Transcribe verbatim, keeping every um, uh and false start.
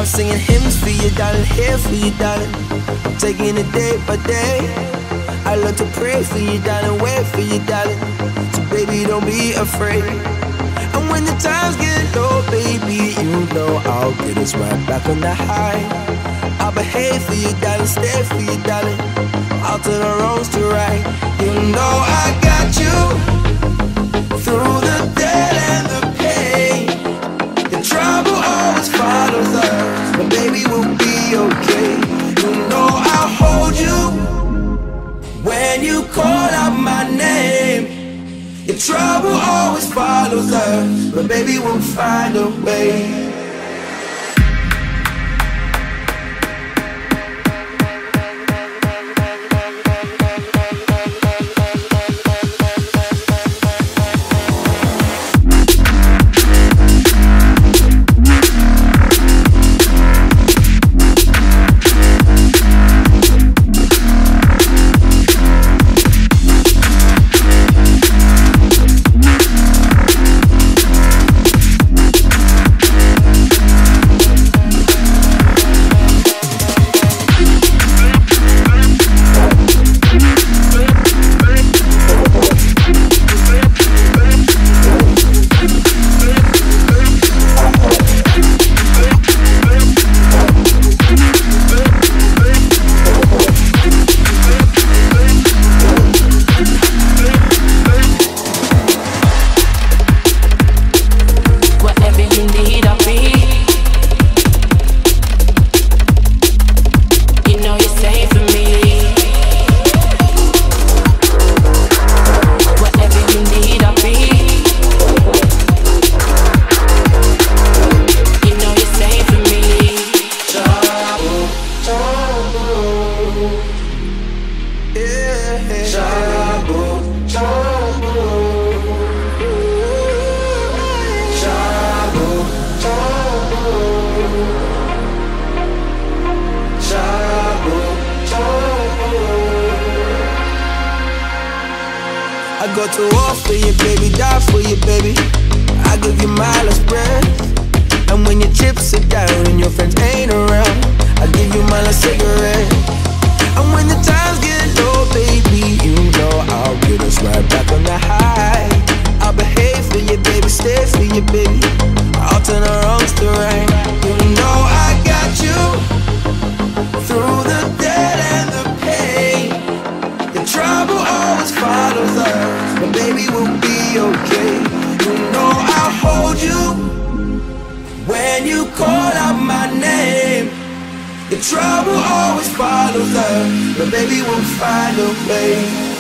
I'm singing hymns for you, darling, here for you, darling. I'm taking it day by day. I love to pray for you, darling, wait for you, darling. So baby, don't be afraid. And when the times get low, baby, you know I'll get us right back on the high. I'll behave for you, darling, stay for you, darling. I'll turn the wrongs to right. You know I got you through the dead and the pain. The trouble always follows us, but baby, we'll be okay. You know I'll hold you when you call out my name. Your trouble always follows us, but baby, we'll find a way. I go to war for you, baby, die for you, baby. I give you my last breath. And when your chips are down and your friends ain't around, I give you my last cigarette. And when the times get low, baby, you know I'll get us right back on the high. I'll behave for you, baby, stay for you, baby. I'll turn the wrongs to right. You know I got you through the dead and the pain. The trouble always follows us, but baby, we'll be okay. You know I'll hold you when you call out my name. The trouble always follows us, but baby, we'll find a way.